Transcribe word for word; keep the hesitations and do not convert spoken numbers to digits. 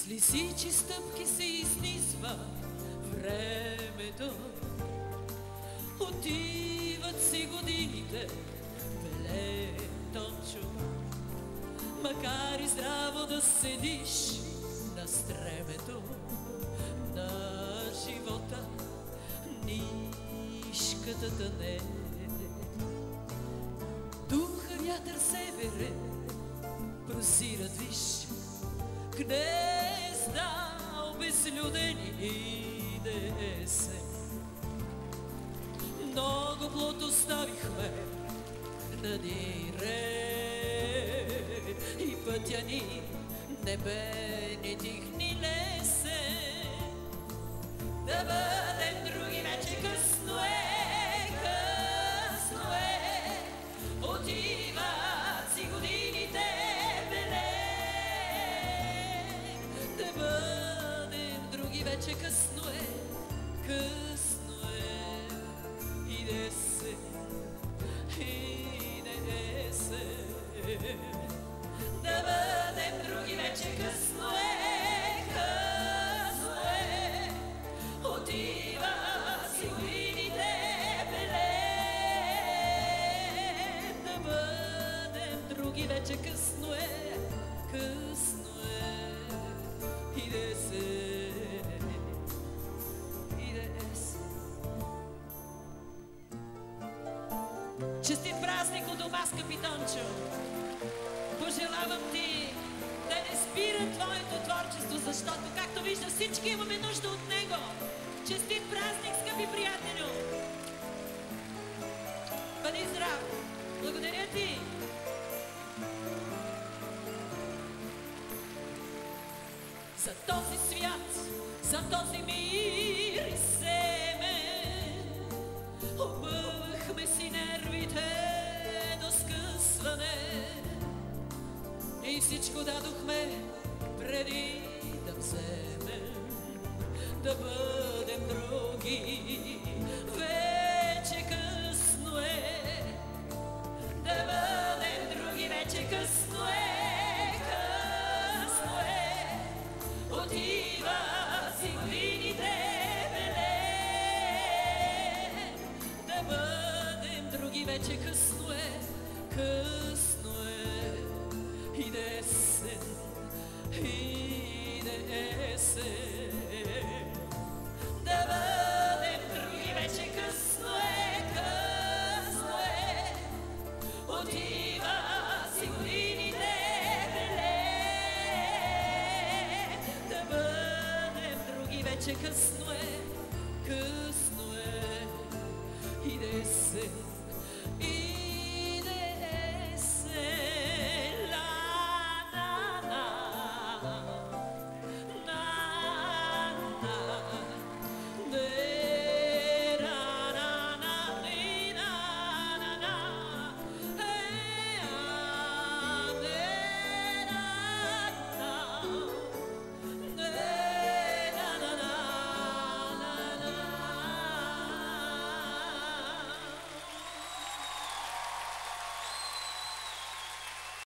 лисичи стъпки се изнизва времето. Отиват си годините, белее Тончо. Макар и здраво да седиш на стремето на живота, нишката тъне. Духа вятър северен прозират, виж, гнезда обезлюдени и десен. Много плод оставихме надире и пътя ни не бе ни тих, ни лесен. Да бъдем други вече късно е, късно е, отиват си годините беле. Да бъдем други вече късно е, късно е, иде се, иде се. Да бъдем други вече късно е, късно е, отива си годините беле. Да бъдем други вече късно е, късно е, иде се, иде се. Честит празник от дома, скъпи Тончо! Пожелавам ти да не спира твоето творчество, защото, както виждаш, всички имаме нужда от него. Честит празник, скъпи приятелю! Бъди здрав! Благодаря ти! За този свят, за този мир и семен обървахме си нервите до скъсване и всичко дадохме преди да вземем, да бъдем други. Вече късно е, да бъдем други, вече късно е, късно е, отива си годините беле. Да бъдем други, вече късно е, късно е, иде се, иде се. Да бъдем други, вече късно е, късно е, отива си годините беле. Да бъдем други, вече късно